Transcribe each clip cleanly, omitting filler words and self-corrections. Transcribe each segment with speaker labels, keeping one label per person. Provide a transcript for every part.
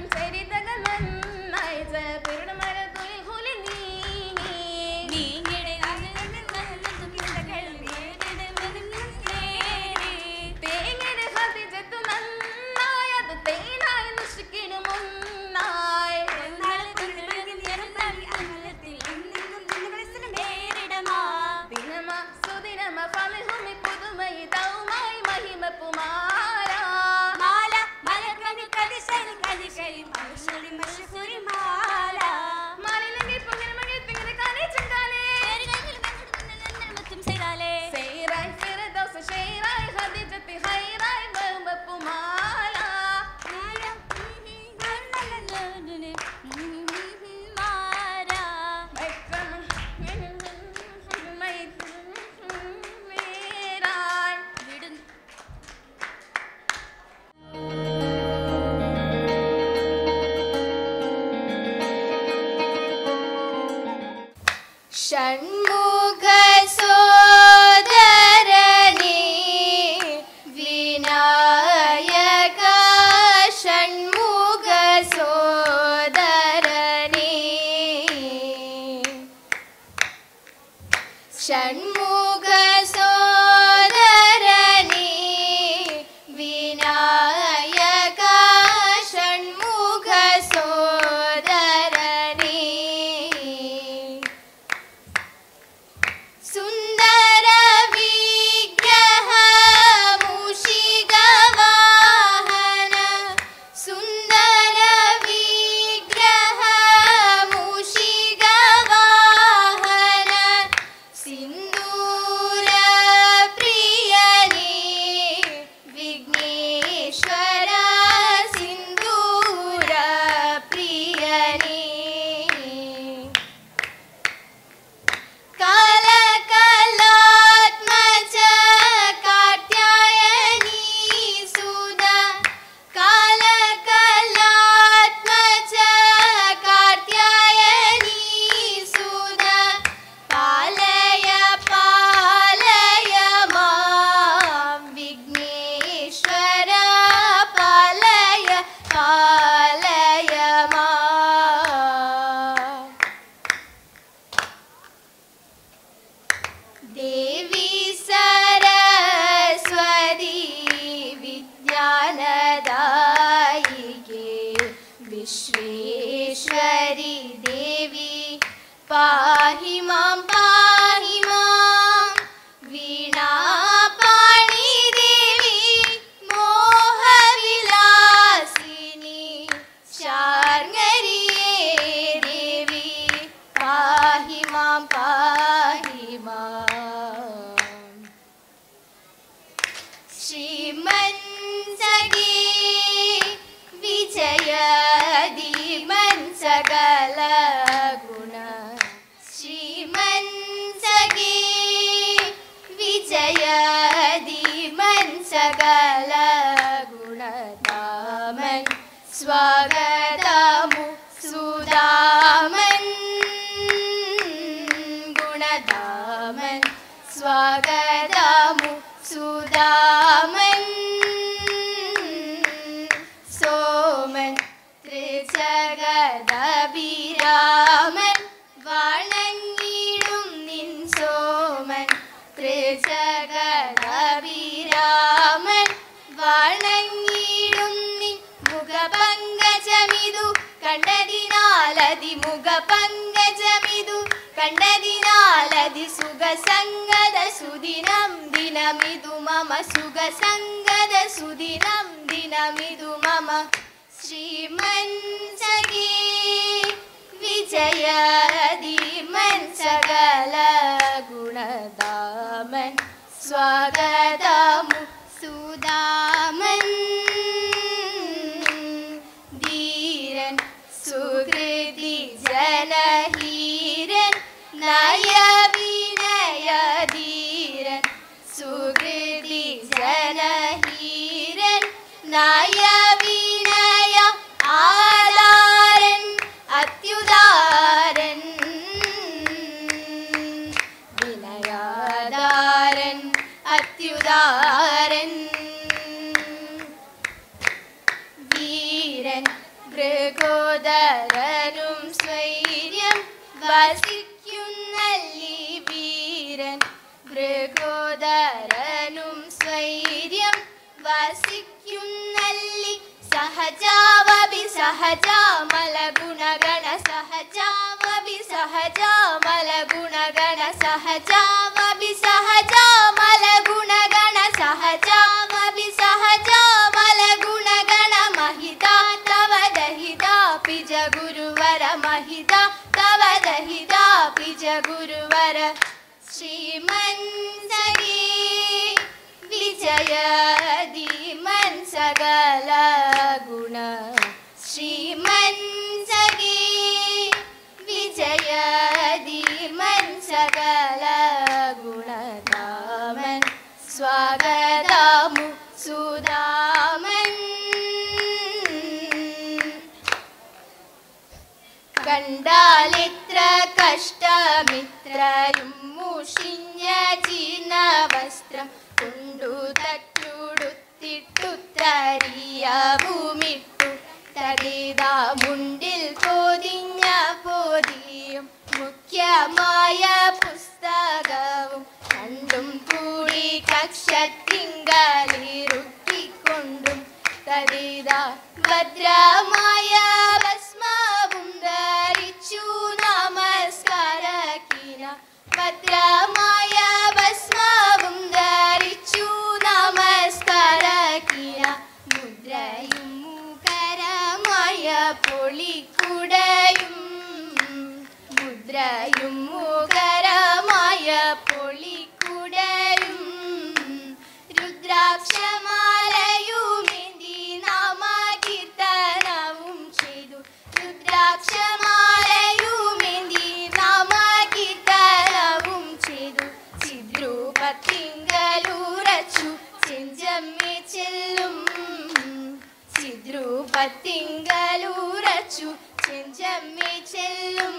Speaker 1: षण्मुख सोदरने विनायक षण्मुख सोदरने षण्मुख सोदरने विनायक षण्मुख सोदरने सुंदर विग्रह मूषिक वाहन सुंदर विग्रह मूषिक वाहन सिंदूर प्रियने विघ्नेश्वर सिंदूर प्रियने कालकलात्मज कात्यायनी सुधा कालकलात्मज कात्यायनी सुधा पालय पालय मां विघ्नेश्वर पालय पालय मां देवी सरस्वती विज्ञानदायिके विश्वेश्वरी देवी पाहि मां वीणापाणि देवी मोहविलासिनी शार्ङ्गरिये देवी पाहि मां श्रीमन्सगे विजयदीमन् सकल गुण श्रीमन्सगे विजयदीमन् सकल गुणदामन् स्वागतमु सुदामन् गुणदामन् स्वागतमु सुदामन् सोमन् त्रिजगदभिरामन् वणङ्गिडुं निन् सोमन् त्रिजगदभिरामन् वणङ्गिडुं निन् मुखपङ्कजमिदु कण्डदिनालदि मुखपङ्कजमिदु कण्डदिनालदि सुखसङ्गद सुदिनं दिनमिदु मम सुखसङ्गद सुदिनं दिनमिदु मम श्रीमन्सगे विजयदीमन् सकल गुणदामन् स्वागतमु सुदामन् धीरन् सुकृति जनहीरन् नय विनय धीरन् सुकृति जनहीरन् नय विनय आधारन् अत्युदारन् विनयाधारन् अत्युदारन् वीरन् മൃഗോദരനും സ്വൈര്യം വസിക്കുന്നല്ലി വീരൻ മൃഗോദരനും സ്വൈര്യം വസിക്കുന്നല്ലി സഹജാവഭി സഹജാമല ഗുണഗണ സഹജാവഭി സഹജാമല ഗുണഗണ സഹജാവഭി സഹജാമല ഗുണഗണ സഹജാവഭി സഹജാമല ഗുണഗണ മഹിതാ തവ ദഹിതാ പിജ ഗുരുവര മഹിതാ തവ ദഹിതാ പിജ ഗുരുവര ശ്രീമൻ സഖി വിജയ ധീമൻ സകല ഗുണ ശ്രീമൻ സഖി വിജയ ധീമൻ സകല ഗുണധാമൻ സ്വാഗതമു സുധാമൻ കണ്ടാലിത്ര കഷ്ടമിത്രയും മുഷിഞ്ഞ ചീന വസ്ത്രം കൊണ്ടു തട്ടുടുത്തിട്ടുത്തരിയ ഭൂമിട്ടു തടിതാ മുണ്ടിൽ പൊതിഞ്ഞ പൊതിയും മുഖ്യമായ പുസ്തകവും കണ്ടും കൂടി കക്ഷത്തിങ്കളിറുക്കിക്കൊണ്ടും തടിതാ ഭദ്രമായ ഭസ്മവും ധരിച്ചു നമസ്കാരക്കിന ഭദ്രമായ ഭസ്മവും ധരിച്ചു നമസ്കാരക്കിന മുദ്രയും മുഖരമായ പൊളിക്കുടയും മുദ്രയും മുഖരമായ പൊളിക്കുടയും രുദ്രാക്ഷമാലയുമേന്തി നാമകീർത്തനവും ചെയ്തു രുദ്രാക്ഷമാലയുമേന്തി നാമകീർത്തനവും ചെയ്തു ചിദ്രൂപത്തിങ്കലുറച്ചു ചെഞ്ചമ്മേ ചെല്ലും ചിദ്രൂപത്തിങ്കലുറച്ചു ചെഞ്ചമ്മേ ചെല്ലും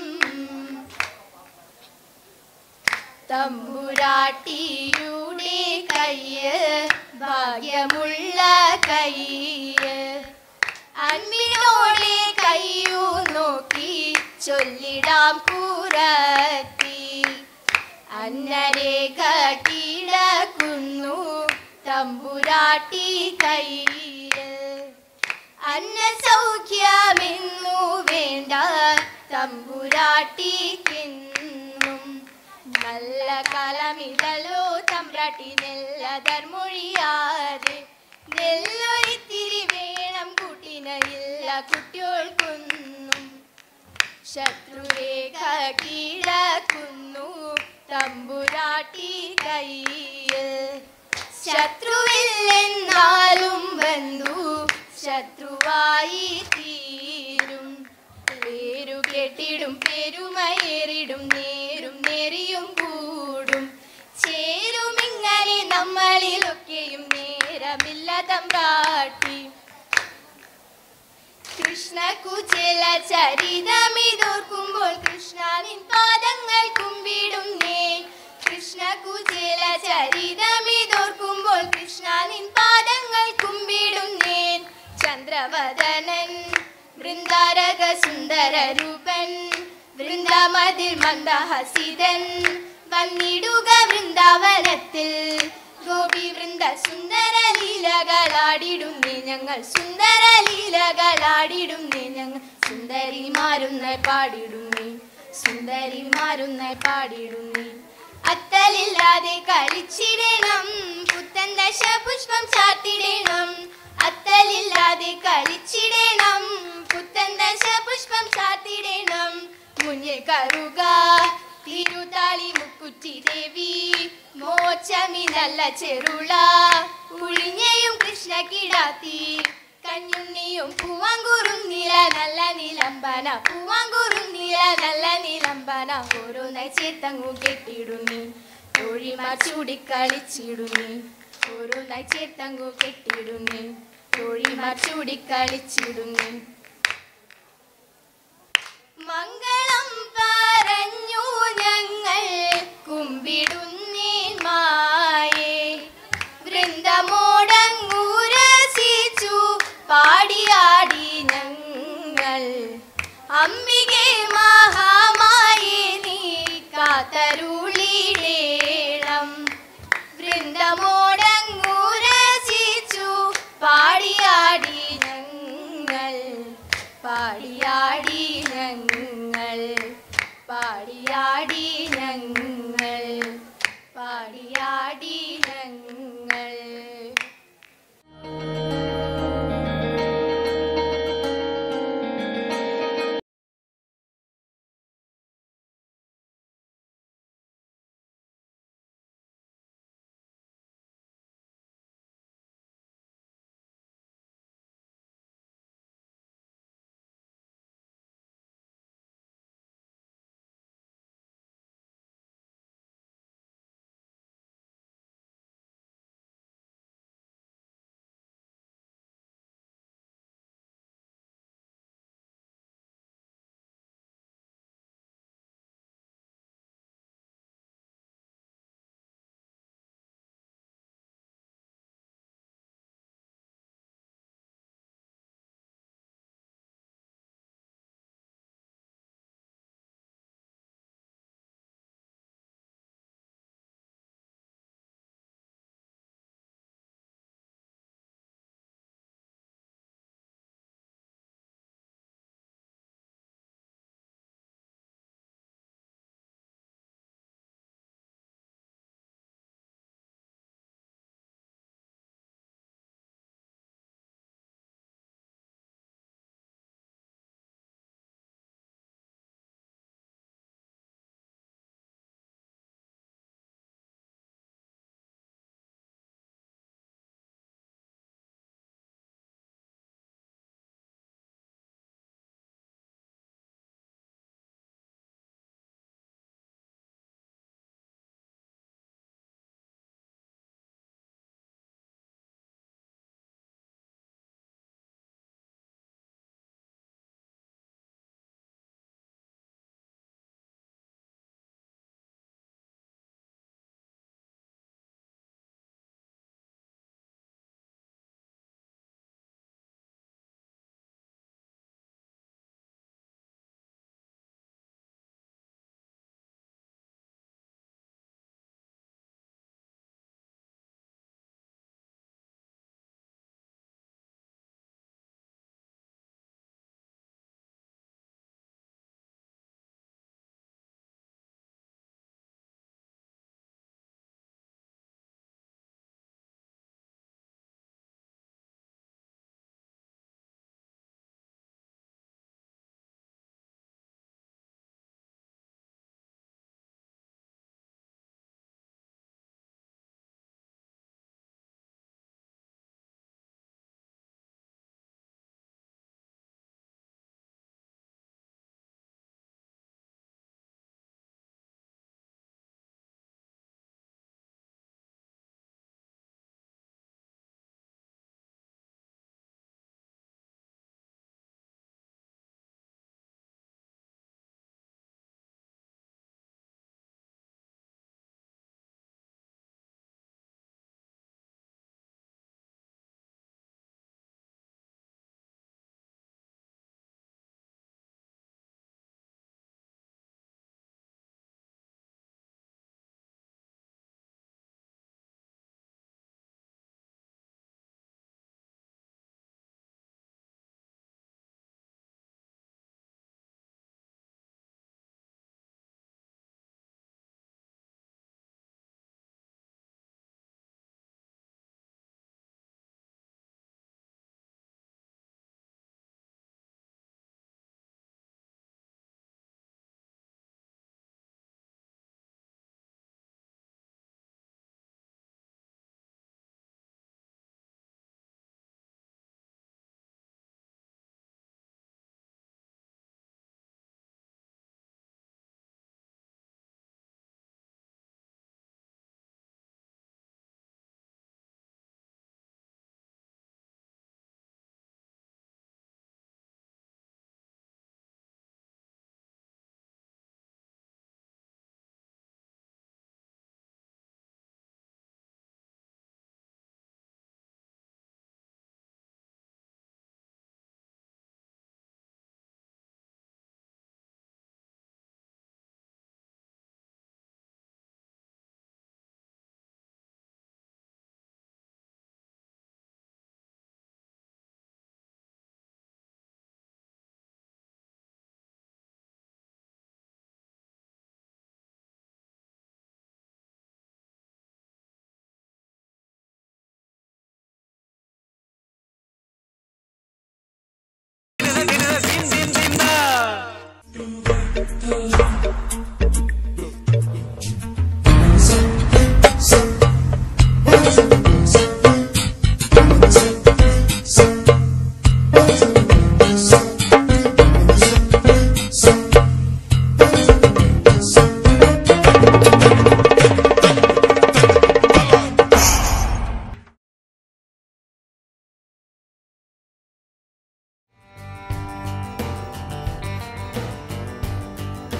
Speaker 1: തമ്പുരാട്ടിയുടെ കയ്യ് ഭാഗ്യമുള്ള കയ്യ് അന്മിനോടെ കയ്യു നോക്കി ചൊല്ലിടാം കൂറത്തി അന്നരേഖ കിടക്കുന്നു തമ്പുരാട്ടി കയ്യ് അന്ന സൗഖ്യമെന്നു വേണ്ട തമ്പുരാട്ടിക്കെന്നും നല്ല കാലമിതലോ തമ്പ്രാട്ടി നെല്ലതർമൊഴിയാതെ നെല്ലൊരിത്തിരി വേണം കൂട്ടിനയില്ല കുട്ടിയോൾക്കൊന്നും ശത്രുരേഖ കിടക്കുന്നു തമ്പുരാട്ടി കയ്യിൽ ശത്രുവില്ലെന്നാലും ബന്ധു ശത്രുവായി തീരും പേരു കെട്ടിടും പെരുമയേറിടും നേരും നെറിയും കൂടും ചേരുമിങ്ങനെ നമ്മളിലൊക്കെയും നേരമില്ല തമ്പ്രാട്ടി കൃഷ്ണ കുചേല ചരിതമിതോർക്കുമ്പോൾ കൃഷ്ണ നിൻ പാദങ്ങൾ കുമ്പിടുന്നേ കൃഷ്ണ കുചേല ചരിതമിതോർക്കുമ്പോൾ കൃഷ്ണ നിൻ പാദങ്ങൾ കുമ്പിടുന്നേ ചന്ദ്രവദനൻ വൃന്ദാരക സുന്ദര രൂപൻ വൃന്ദാമതിൽ മന്ദഹസിതൻ വന്നിടുക വൃന്ദാവനത്തിൽ ഗോപി വൃന്ദ സുന്ദര ലീലകളാടിടുന്നേ ഞങ്ങൾ സുന്ദര ലീലകളാടിടുന്നേ ഞങ്ങൾ സുന്ദരിമാരുന്നായി പാടിടുന്നേ സുന്ദരിമാരുന്നായി പാടിടുന്നേ അത്തലില്ലാതെ കളിച്ചിടണം പുത്തൻ ദശപുഷ്പം ചാർത്തിടണം അത്തലില്ലാതെ കളിച്ചിടണം പുത്തൻ ദശപുഷ്പം ചാർത്തിടണം മുന്നിൽ കറുക തിരുതാളി മുക്കുറ്റി ദേവി മോച്ചമി നല്ല ചെറുള ഉഴിഞ്ഞയും കൃഷ്ണ കിടാത്തി കഞ്ഞുണ്ണിയും പൂവാങ്കൂറും നില നല്ല നിലമ്പന പൂവാങ്കൂറും നില നല്ല നിലമ്പന ഓരോന്നായി ചേർത്തങ്ങു കെട്ടിടുന്നി തോഴിമാർ ചൂടിക്കളിച്ചിടുന്നി ഓരോന്നായി ചേർത്തങ്ങു കെട്ടിടുന്നി തോഴിമാർ ചൂടിക്കളിച്ചിടുന്നി മംഗളം പറഞ്ഞു ഞങ്ങൾ കുമ്പിടുന്നേ മായേ വൃന്ദമോടങ്ങൂരസിച്ചു പാടിയാടി ഞങ്ങൾ ഞങ്ങൾ. അംബികെ മഹാമായി നീ കാത്തരുളിടേണം. വൃന്ദമോടങ്ങു രസിച്ചു പാടിയാടി ഞങ്ങൾ, പാടിയാടി ഞങ്ങൾ, പാടിയാടി ഞങ്ങൾ, പാടിയാടി ഞങ്ങൾ.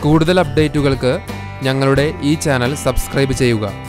Speaker 2: കൂടുതൽ അപ്ഡേറ്റുകൾക്ക് ഞങ്ങളുടെ ഈ ചാനൽ സബ്സ്ക്രൈബ് ചെയ്യുക.